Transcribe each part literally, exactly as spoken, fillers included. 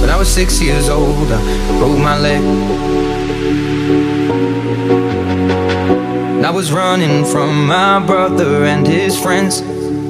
When I was six years old, I broke my leg. And I was running from my brother and his friends,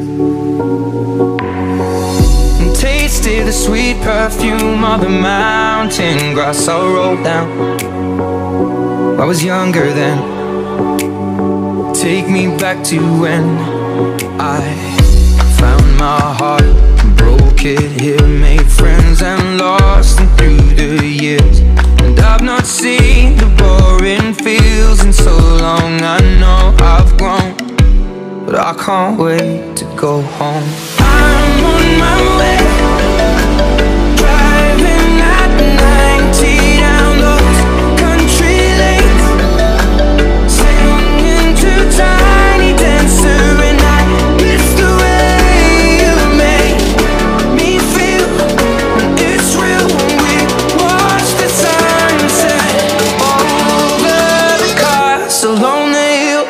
and tasted the sweet perfume of the mountain grass I rolled down. I was younger then. Take me back to when I found my heart, broke it here, made friends and lost them through the years. And I've not seen the boring fields in so long. I know I've grown, but I can't wait to go home. I'm on my way, driving at ninety down those country lanes, singing to Tiny Dancer, and I miss the way you make me feel. And it's real when we watch the sunset over the castle on the hill.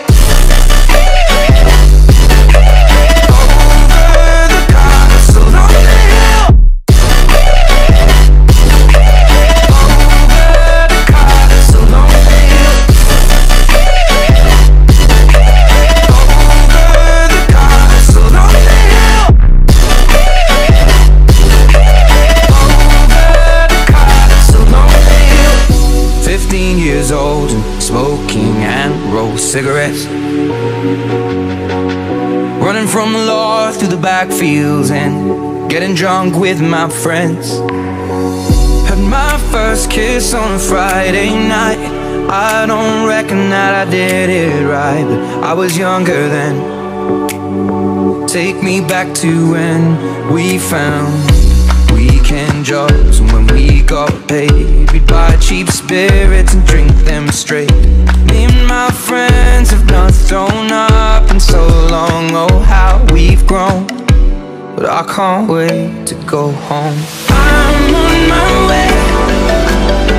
Fifteen years old and smoking and roll cigarettes, running from the law through the backfields and getting drunk with my friends. Had my first kiss on a Friday night. I don't reckon that I did it right, but I was younger then. Take me back to when we found weekend jobs, and when we got paid, we'd buy cheap spirits and drink them straight. Me and my friends have not thrown up in so long. Oh, how we've grown, but I can't wait to go home. I'm on my way,